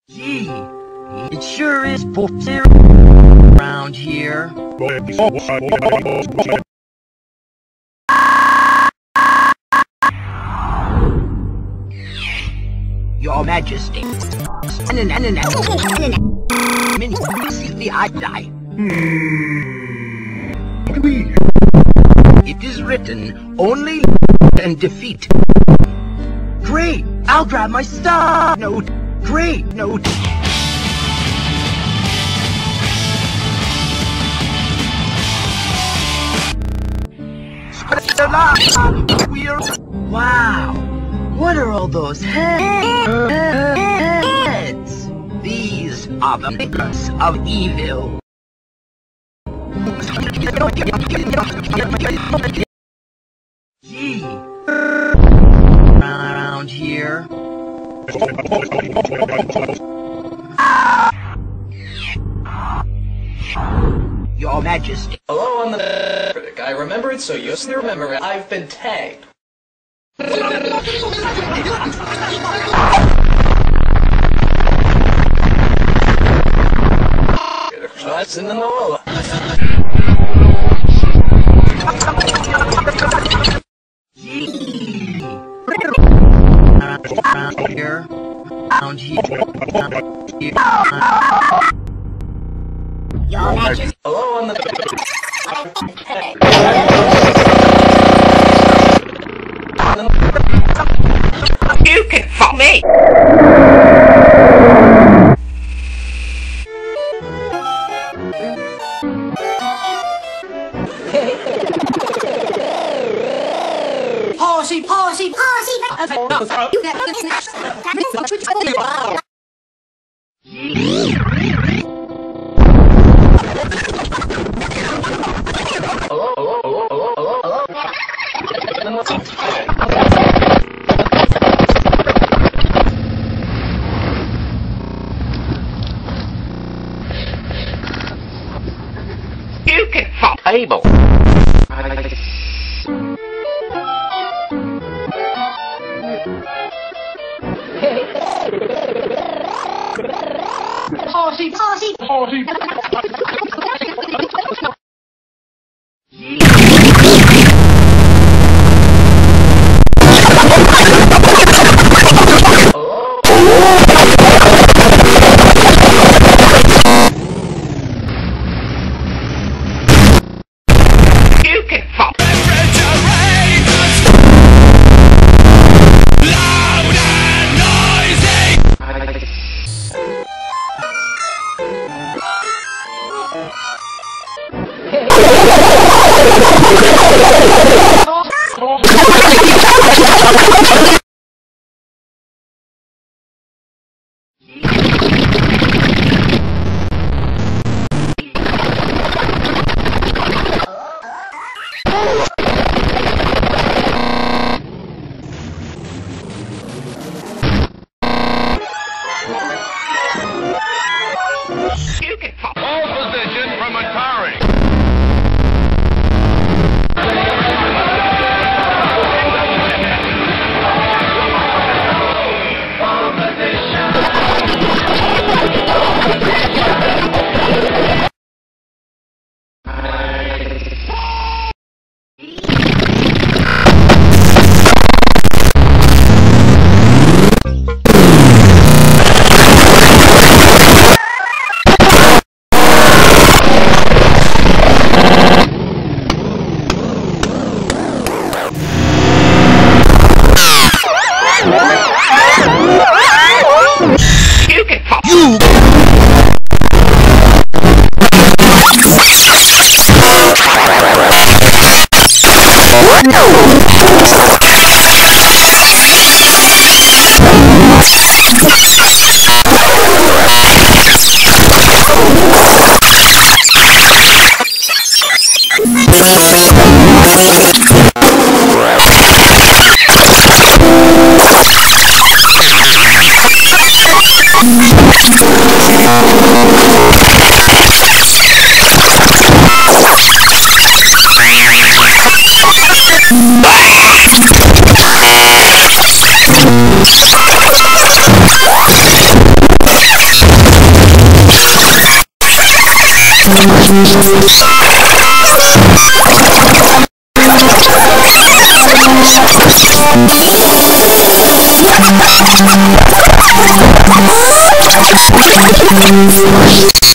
Gee, it sure is bullshit around here. Your Majesty. It is written, only and defeat. Great! I'll grab my star note. Great note. Wow! What are all those heads? These are the makers of evil. Gee, around here. Your Majesty. Hello, I'm the critic. I remember it, so you remember it. I've been tagged. Shots in the NOLA. Around here. Around here. Your Majesty. Hello, I'm the You can fuck me! Horsey! You get You can fuck table. Horsey! You can fuck. You can fuck. All position from Atari. What?